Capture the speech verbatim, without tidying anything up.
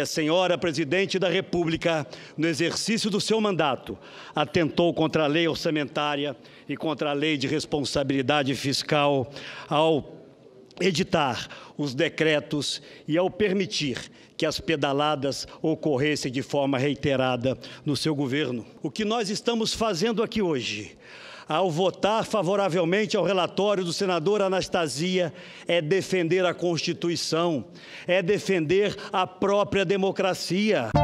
A senhora Presidente da República, no exercício do seu mandato, atentou contra a lei orçamentária e contra a lei de responsabilidade fiscal ao editar os decretos e ao permitir que as pedaladas ocorressem de forma reiterada no seu governo. O que nós estamos fazendo aqui hoje, ao votar favoravelmente ao relatório do senador Anastasia, é defender a Constituição, é defender a própria democracia.